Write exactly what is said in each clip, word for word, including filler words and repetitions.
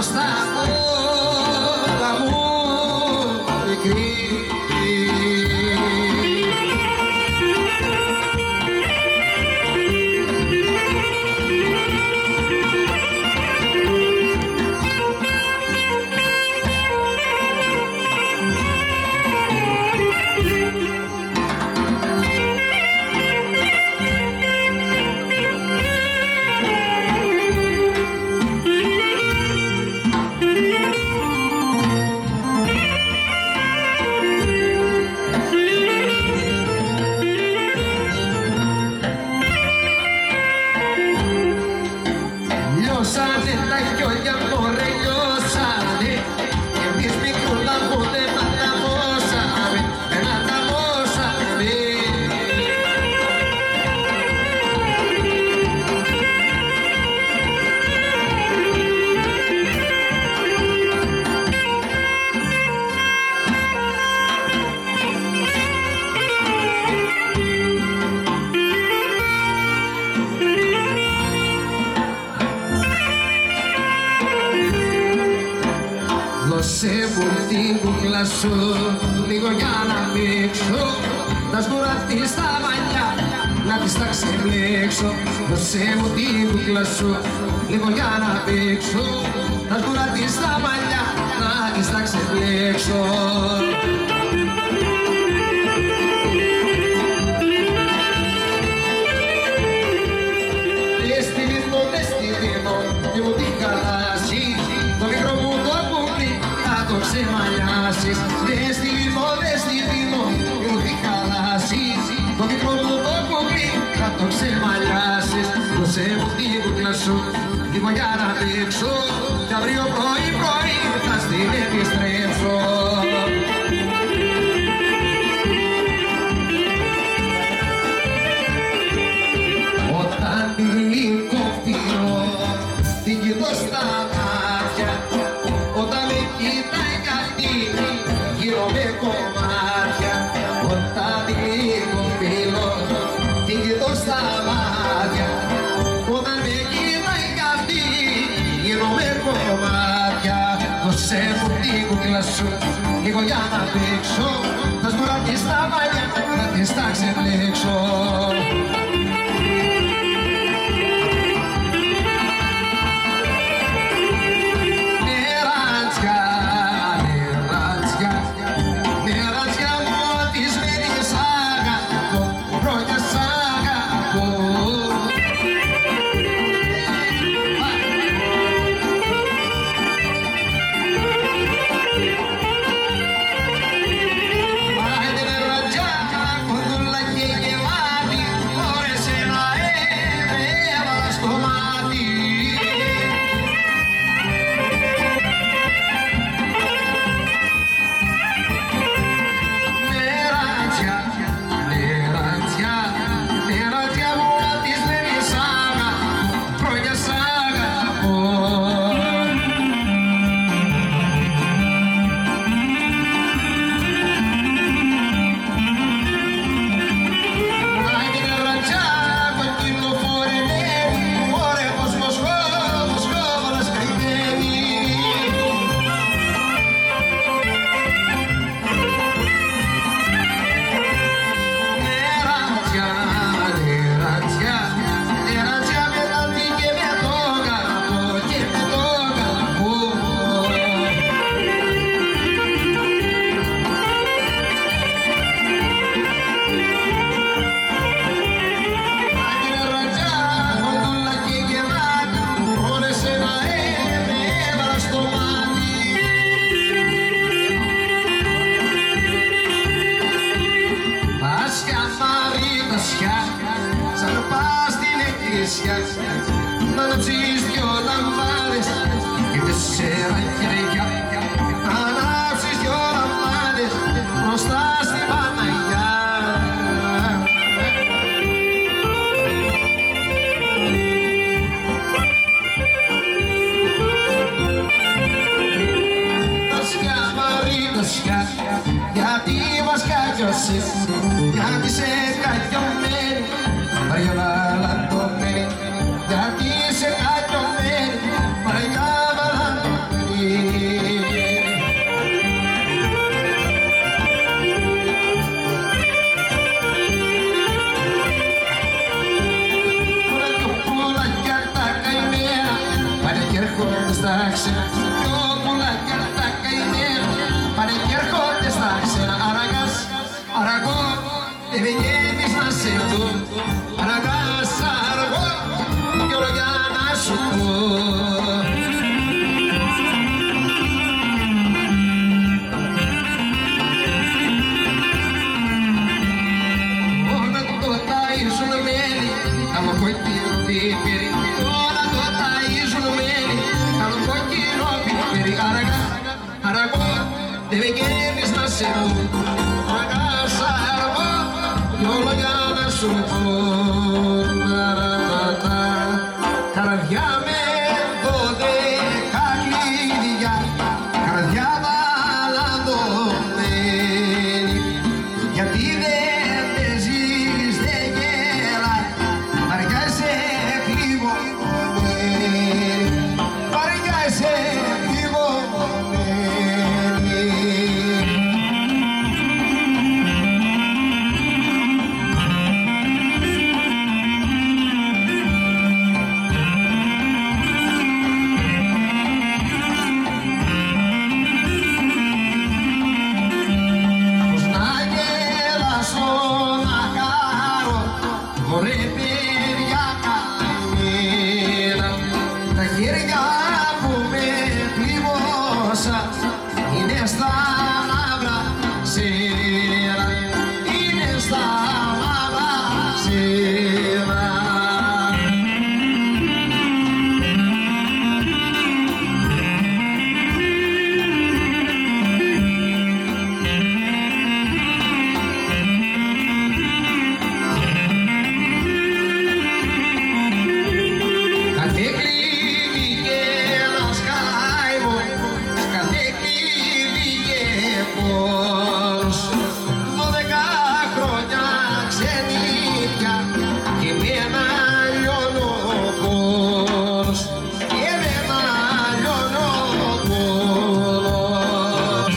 μπροστά μου όλα μου μικρή. Λιώσανε τα χιόνια μωρέ λιώσανε και εμείς μικρούλα μου δεν ανταμώσαμε, δεν ανταμώσαμε. Δώσε μου την κούκλα σου λίγο για να μίξω τα σγουρά της στα μαλλιά, να της τα ξεμπλέξω. Δώσε μου την κούκλα σου λίγο για να μίξω τα σγουρά της στα μαλλιά, να της τα ξεμπλέξω. Δες τη δίνω, δες τη δίνω και μου την χαλάσει το μικρό μου το κουμπί θα το ξεμαλιάσεις. Δες τη δίνω, δες τη δίνω και μου την χαλάσει το μικρό μου το κουμπί θα το ξεμαλιάσεις. Δώσε μου την κούκλα σου λίγο για να παίξω κι αύριο πρωί πρωί θα στην επιστρέψω. Όταν την κοφτηρώ την κοιτώ στα μάτια, όταν με κοιτάει κι αυτή γύρω με κομμάτια. Όταν την κοφτηρώ την κοιτώ στα μάτια, όταν με κοιτάει κι αυτή γύρω με κομμάτια. Δώσε μου την κούκλα σου λίγο για να παίξω τα σγουρά της στα μαλλιά, να της τα ξεμπλέξω. Σαν πας στην εκκλησιά να ανάψεις δυο λαμπάδες και τέσσερα χέρια, να ανάψεις δυο λαμπάδες μπροστά στην Παναγιά. Τασιά Μαρή, τασιά, γιατί μας καγιώσες, γιατί σε καγιωμένη, Μαρία βαλαντωμένη, γιατί σε καγιωμένη, Μαρία βαλαντωμένη. δυο πουλάκια τα καημένα πάνε κι έρχονται στα ξένα. Αργάς, αργό, δεν βγαίνεις να σε δω. Αργάς, αργό, κι όλο για να σου πω. Τώρα το ταΐζουν μέλι, κάνω κόκκινο πιπέρι. Αργά, αργό, δεν βγαίνεις να σε δω. Αργάς, αργό, κι όλο για να σου πω. Καρδιά με δώδεκα κλειδιά, καρδιά βαλαντωμένη. Γιατί δεν παίζεις, δεν γελάει, βαριά είσαι πληγωμένη, βαριά είσαι πληγωμένη. Πώς να γελάσω, να χαρώ, μωρέ παιδιά καημένα. Τα χέρια που με πληγώσαν είναι στα μαύρα ξένα, είναι στα μαύρα ξένα. Κάθε κλειδί και ένας καημό, κάθε κλειδί και πόρος. Δώδεκα χρόνια ξενύχια και με ένα λιώνο πόρος, και με ένα λιώνο πόρος.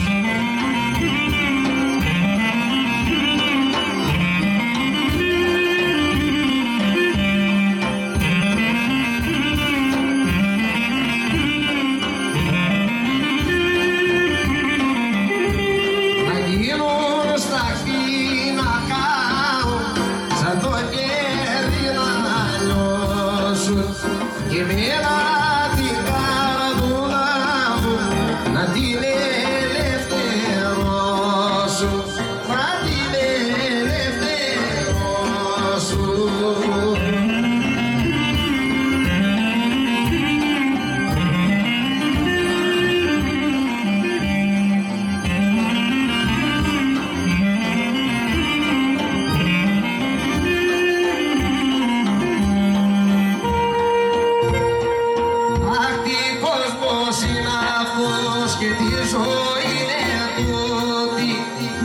Να γίνουν σταχτή να κάω, σαν το κέρδη να λιώσουν, και εμένα την καρδούλα μου να την ελευθερώσουν, να την ελευθερώσουν. Αχ, τι κόσμος είναι αυτός και τι ζωή είναι τούτη,